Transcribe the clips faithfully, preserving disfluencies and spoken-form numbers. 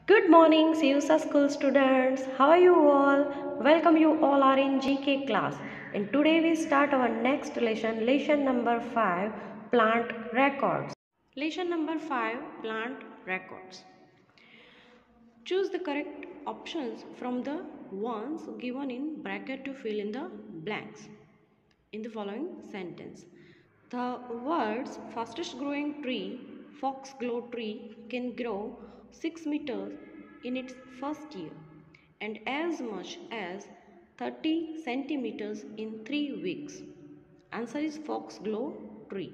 Good morning, C U S A school students. How are you all? Welcome you all are in G K class. And today we start our next lesson, lesson number five, plant records. Lesson number five, plant records. Choose the correct options from the ones given in bracket to fill in the blanks in the following sentence. The world's fastest growing tree, foxglove tree, can grow six meters in its first year and as much as thirty centimeters in three weeks. Answer is foxglove tree.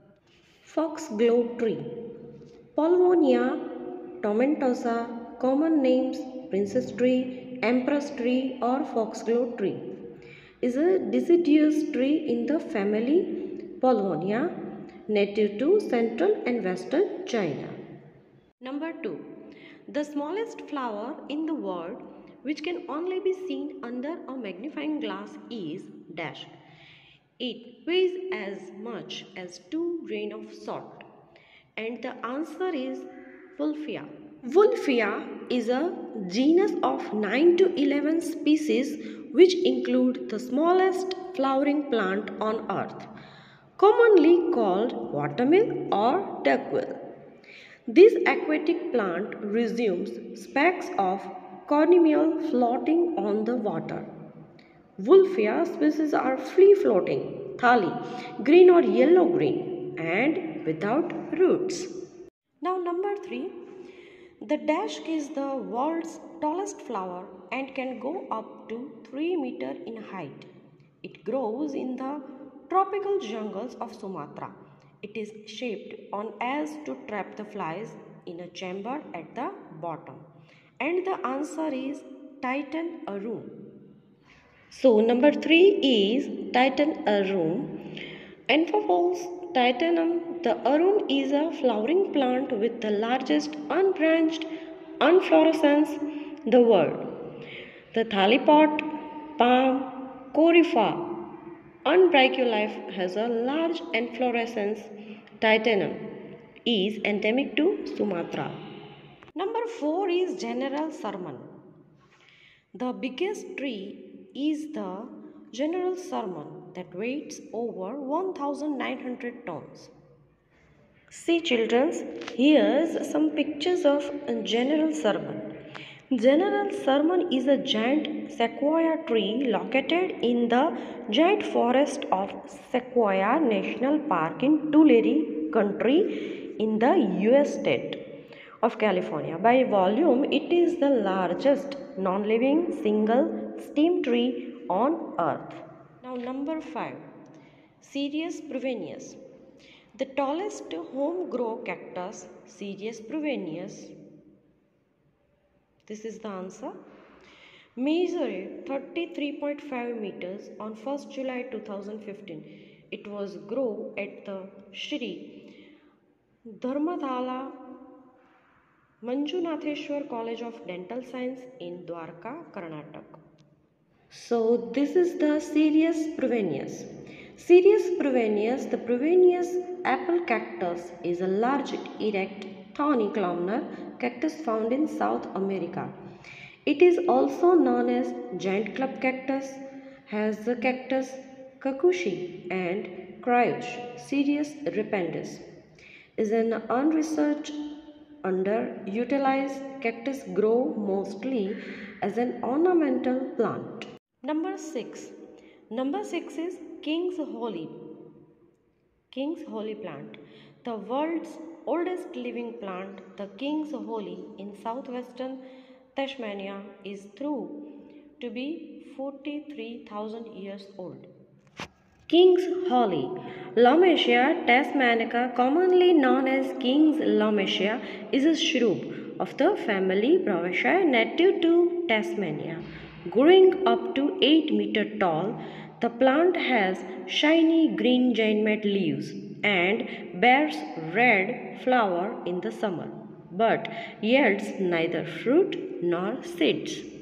Foxglove tree. Paulownia tomentosa, common names princess tree, empress tree or foxglove tree, is a deciduous tree in the family Paulownia, native to central and western China. Number two. The smallest flower in the world which can only be seen under a magnifying glass is dash. It weighs as much as two grains of salt. And the answer is Wolffia. Wolffia is a genus of nine to eleven species which include the smallest flowering plant on earth, commonly called watermill or duckbill. This aquatic plant resumes specks of cornmeal floating on the water. Wolffia species are free-floating, thali, green or yellow-green, and without roots. Now number three, the dash is the world's tallest flower and can go up to three meters in height. It grows in the tropical jungles of Sumatra. It is shaped on as to trap the flies in a chamber at the bottom. And the answer is Titan arum. So number three is Titan arum. Amphiboles titanum. The arum is a flowering plant with the largest unbranched inflorescence in the world. The thalipod, palm, corypha, unbrachylife has a large inflorescence. Titanum is endemic to Sumatra. Number four is General Sherman. The biggest tree is the General Sherman that weighs over one thousand nine hundred tons. See children, here's some pictures of General Sherman. General Sherman is a giant sequoia tree located in the giant forest of Sequoia National Park in Tulare County in the U S state of California. By volume, it is the largest non-living single stem tree on earth. Now number five, Cereus perennius. The tallest home-grow cactus, Cereus perennius, this is the answer, measured thirty-three point five meters on first July two thousand fifteen. It was grown at the Shri Dharmadhala Manjunatheshwar College of Dental Science in Dwarka, Karnataka. So this is the Cereus perennius. Cereus perennius, the perennius apple cactus, is a large, erect, thorny columnar cactus found in South America. It is also known as giant club cactus, has the cactus kakushi and cryos, Cereus repentans, is an unresearched, underutilized cactus grow mostly as an ornamental plant. Number six. Number six is King's Holly. King's Holly plant. The world's oldest living plant, the King's Holly in southwestern Tasmania, is thought to be forty-three thousand years old. King's Holly. Lomatia tasmanica, commonly known as King's Lomatia, is a shrub of the family Bromeliaceae native to Tasmania. Growing up to eight meters tall, the plant has shiny green giant leaves and bears red flower in the summer, but yields neither fruit nor seeds.